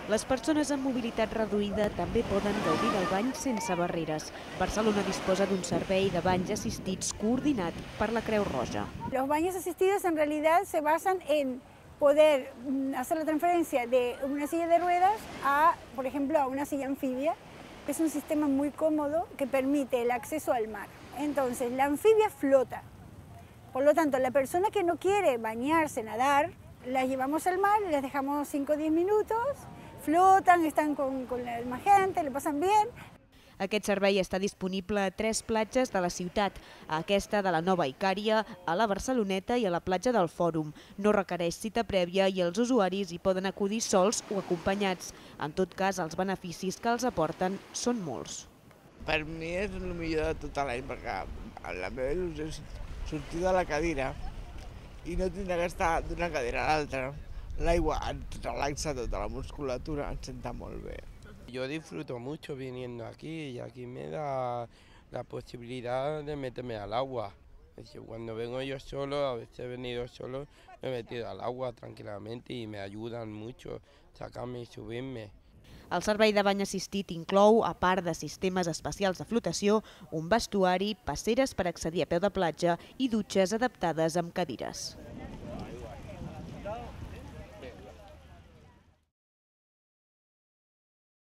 Les persones amb mobilitat reduïda també poden gaudir del bany sense barreres. Barcelona disposa d'un servei de banys assistits coordinat per la Creu Roja. Los baños asistidos en realidad se basan en poder hacer la transferencia de una silla de ruedas a, por ejemplo, a una silla anfibia, que es un sistema muy cómodo que permite el acceso al mar. Entonces, la anfibia flota. Por lo tanto, la persona que no quiere bañarse, nadar, las llevamos al mar, les dejamos 5 o 10 minutos, flotan, están con la más gente, le pasan bien. Aquest servei està disponible a 3 platges de la ciutat, a aquesta de la Nova Icària, a la Barceloneta i a la platja del Fòrum. No requereix cita prèvia i els usuaris hi poden acudir sols o acompanyats. En tot cas, els beneficis que els aporten són molts. Per mi és el millor de tot l'any, perquè la meva il·lusió és sortir de la cadira i no tindre que estar d'una cadira a l'altra. L'aigua ens relaxa tota la musculatura, ens senta molt bé. Yo disfruto mucho viniendo aquí y aquí me da la posibilidad de meterme al agua. Es decir, cuando vengo yo solo, a veces he venido solo, me he metido al agua tranquilamente y me ayudan mucho a sacarme y subirme. El servei de bany assistit inclou, a part de sistemes especials de flotació, un vestuari, passeres per accedir a peu de platja i dutxes adaptades amb cadires.